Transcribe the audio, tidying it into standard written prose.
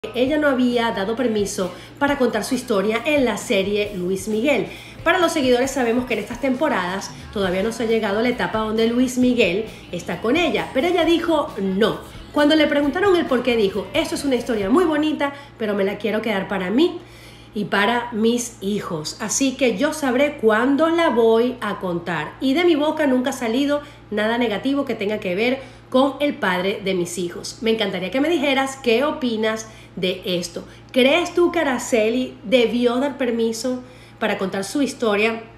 ella no había dado permiso para contar su historia en la serie Luis Miguel. Para los seguidores sabemos que en estas temporadas todavía no se ha llegado a la etapa donde Luis Miguel está con ella, pero ella dijo no. Cuando le preguntaron el por qué, dijo: esto es una historia muy bonita, pero me la quiero quedar para mí y para mis hijos, así que yo sabré cuándo la voy a contar, y de mi boca nunca ha salido nada negativo que tenga que ver con el padre de mis hijos. Me encantaría que me dijeras qué opinas de esto. ¿Crees tú que Araceli debió dar permiso para contar su historia